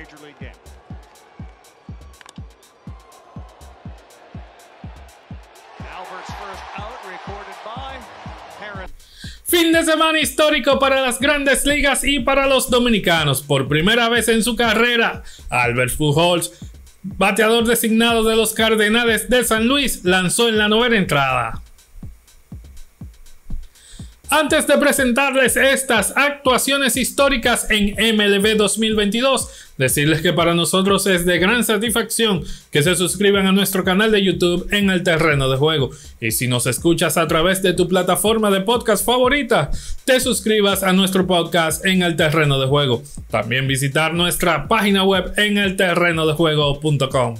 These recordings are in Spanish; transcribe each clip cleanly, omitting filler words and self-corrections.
major league game. Albert's first out recorded by Harris. Fin de semana histórico para las grandes ligas y para los dominicanos. Por primera vez en su carrera, Albert Pujols, bateador designado de los Cardenales de San Luis, lanzó en la novena entrada. Antes de presentarles estas actuaciones históricas en MLB 2022, decirles que para nosotros es de gran satisfacción que se suscriban a nuestro canal de YouTube en El Terreno de Juego. Y si nos escuchas a través de tu plataforma de podcast favorita, te suscribas a nuestro podcast en El Terreno de Juego. También visitar nuestra página web en elterrenodejuego.com.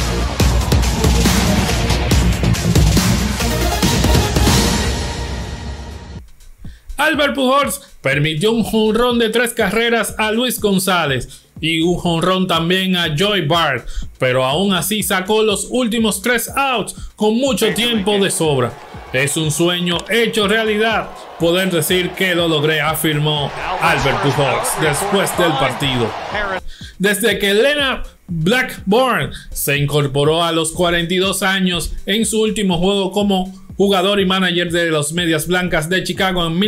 Albert Pujols permitió un jonrón de 3 carreras a Luis González y un jonrón también a Joey Bart, pero aún así sacó los últimos 3 outs con mucho tiempo de sobra. Es un sueño hecho realidad poder decir que lo logré, afirmó Albert Pujols después del partido. Desde que Leonard Blackburn se incorporó a los 42 años en su último juego como jugador y manager de los Medias Blancas de Chicago en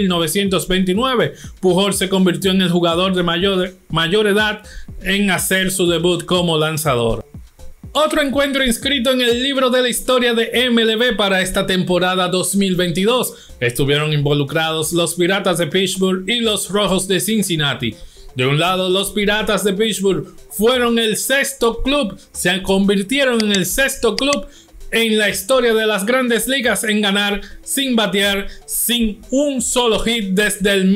1929, Pujols se convirtió en el jugador de mayor edad en hacer su debut como lanzador. Otro encuentro inscrito en el libro de la historia de MLB para esta temporada 2022. Estuvieron involucrados los Piratas de Pittsburgh y los Rojos de Cincinnati. De un lado, los Piratas de Pittsburgh fueron el sexto club, se convirtieron en el sexto club en la historia de las grandes ligas en ganar sin batear, sin un solo hit desde el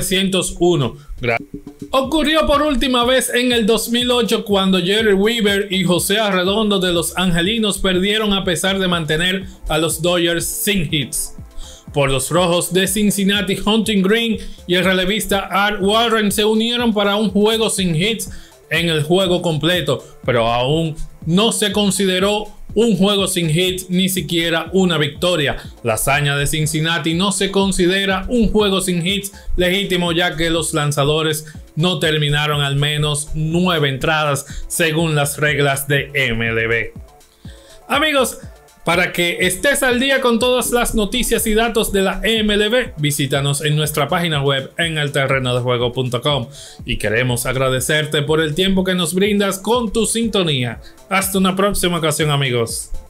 1901. Ocurrió por última vez en el 2008 cuando Jerry Weaver y José Arredondo de los Angelinos perdieron a pesar de mantener a los Dodgers sin hits. Por los Rojos de Cincinnati, Hunter Green y el relevista Art Warren se unieron para un juego sin hits en el juego completo, pero aún no se consideró un juego sin hits, ni siquiera una victoria. La hazaña de Cincinnati no se considera un juego sin hits legítimo, ya que los lanzadores no terminaron al menos 9 entradas según las reglas de MLB. Amigos, para que estés al día con todas las noticias y datos de la MLB, visítanos en nuestra página web en elterrenodejuego.com. Y queremos agradecerte por el tiempo que nos brindas con tu sintonía. Hasta una próxima ocasión, amigos.